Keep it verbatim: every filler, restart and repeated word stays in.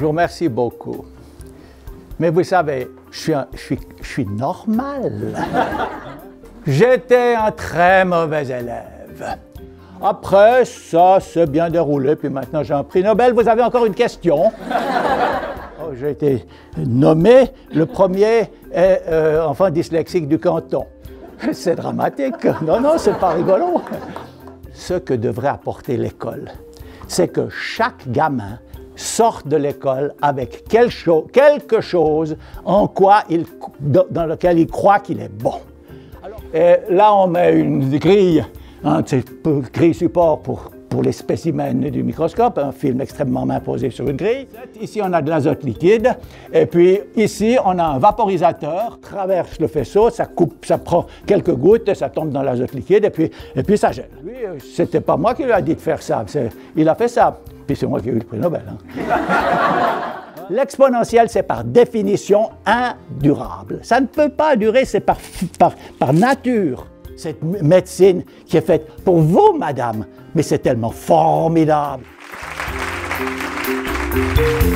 vous remercie beaucoup. Mais vous savez, je suis, un, je suis, je suis normal. J'étais un très mauvais élève. Après, ça s'est bien déroulé, puis maintenant j'ai un prix Nobel. Vous avez encore une question? Oh, j'ai été nommé le premier euh, enfant dyslexique du canton. C'est dramatique. Non, non, c'est pas rigolo. Ce que devrait apporter l'école, c'est que chaque gamin sorte de l'école avec quelque chose, quelque chose en quoi il, dans lequel il croit qu'il est bon. Alors, et là, on met une grille, hein, c'est une grille support pour, pour les spécimens du microscope, un film extrêmement main posé sur une grille. Ici, on a de l'azote liquide, et puis ici, on a un vaporisateur, traverse le faisceau, ça coupe, ça prend quelques gouttes, ça tombe dans l'azote liquide, et puis, et puis ça gèle. Lui, c'était pas moi qui lui ai dit de faire ça, il a fait ça. Puis c'est moi qui ai eu le prix Nobel. Hein. L'exponentielle, c'est par définition indurable. Ça ne peut pas durer, c'est par, par, par nature. Cette médecine qui est faite pour vous, madame, mais c'est tellement formidable.